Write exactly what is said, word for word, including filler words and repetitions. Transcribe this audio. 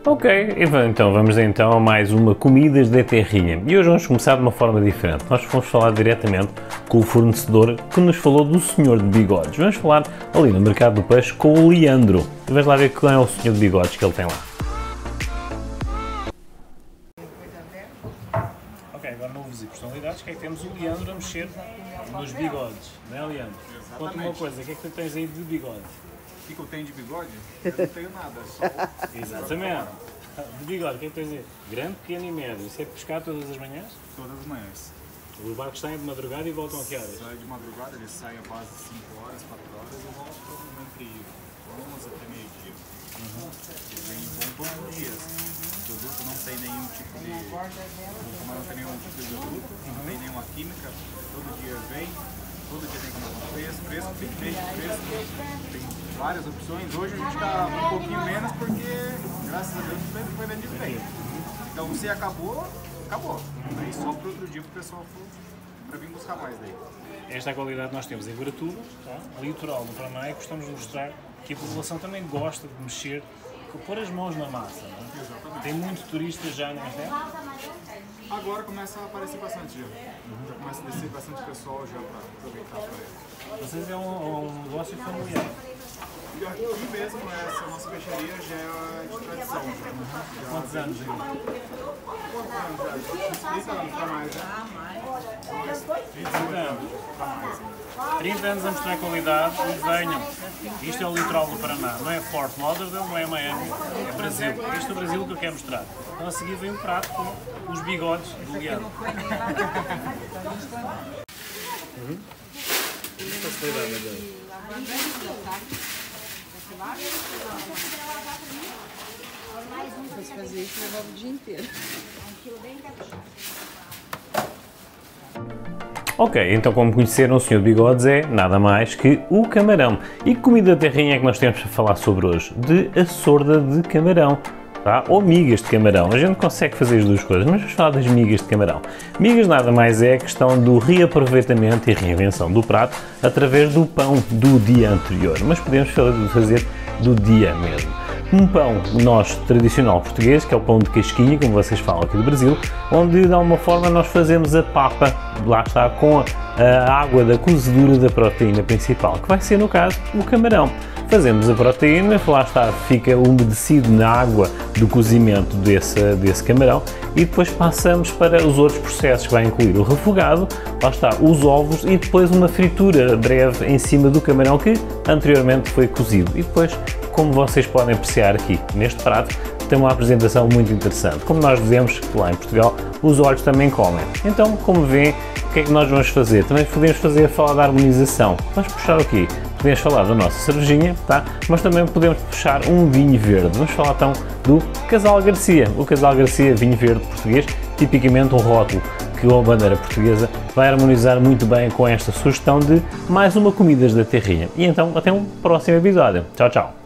Ok, então vamos então a mais uma Comidas da Terrinha e hoje vamos começar de uma forma diferente. Nós vamos falar diretamente com o fornecedor que nos falou do senhor de bigodes. Vamos falar ali no mercado do peixe com o Leandro. E vamos lá ver quem é o senhor de bigodes que ele tem lá. Ok, agora nouvos e personalidades, que é que temos o Leandro a mexer nos bigodes, não é, Leandro? Conta-me uma coisa, o que é que tu tens aí de bigode? O que, que eu tenho de bigode? Eu não tenho nada, só... Exatamente. De bigode, o que é que tens aí? Grande, pequeno e médio. Isso é de pescar todas as manhãs? Todas as manhãs. Os barcos saem de madrugada e voltam a que horas? Sai de madrugada, eles saem a base de cinco horas, quatro horas e voltam entre onze até meio-dia. Uhum. Eles vêm bom todos os dias. O produto não tem nenhum tipo de... Como não tem nenhum tipo de produto, não tem nenhuma química, todo dia vem. Todo dia tem que comprar fresco, fresco, tem peixe fresco, tem várias opções. Hoje a gente está um pouquinho menos porque, graças a Deus, foi vendido bem. Então se acabou, acabou. Aí só para outro dia para o pessoal para vir buscar mais daí. Esta é a qualidade que nós temos em Guaratuba, tá? Litoral do Paraná, e gostamos de mostrar que a população também gosta de mexer, de pôr as mãos na massa. Não é? Exatamente. Tem muitos turistas já nesta época? Agora começa a aparecer bastante já. Uhum. Já começa a descer bastante pessoal já para aproveitar para ele. Vocês é um, um negócio familiar. E aqui mesmo, essa nossa peixaria já é de tradição. Já. Já Quantos anos aí? Quantos anos já? trinta anos para mais, né? trinta anos. trinta anos a mostrar qualidade e venham. Isto é o litoral do Paraná, não é Fort Lauderdale, não é Miami, é Brasil. Este é o Brasil que eu quero mostrar. Então a seguir vem um prato com os bigodes do Leandro. Uhum. Que facilidade, meu Deus. Se fazer isso, levava o dia inteiro. Ok, então como conheceram, o senhor de bigodes é nada mais que o camarão. E que comida da terrinha é que nós temos para falar sobre hoje? De a sorda de camarão. Tá? Ou migas de camarão. A gente consegue fazer as duas coisas, mas vamos falar das migas de camarão. Migas nada mais é a questão do reaproveitamento e reinvenção do prato através do pão do dia anterior, mas podemos fazer do dia mesmo. Um pão nosso tradicional português, que é o pão de casquinha, como vocês falam aqui do Brasil, onde de alguma forma nós fazemos a papa, lá está, com a, a água da cozedura da proteína principal, que vai ser no caso o camarão. Fazemos a proteína, lá está, fica umedecido na água do cozimento desse, desse camarão e depois passamos para os outros processos, que vai incluir o refogado, lá está, os ovos e depois uma fritura breve em cima do camarão que anteriormente foi cozido. E depois, como vocês podem apreciar aqui neste prato, tem uma apresentação muito interessante. Como nós dizemos lá em Portugal, os olhos também comem. Então, como vêem, o que é que nós vamos fazer? Também podemos fazer a falar da harmonização. Vamos puxar o quê? Podemos falar da nossa cervejinha, tá? Mas também podemos puxar um vinho verde. Vamos falar então do Casal Garcia. O Casal Garcia vinho verde português, tipicamente um rótulo que a bandeira portuguesa vai harmonizar muito bem com esta sugestão de mais uma Comidas da Terrinha. E então, até um próximo episódio. Tchau, tchau!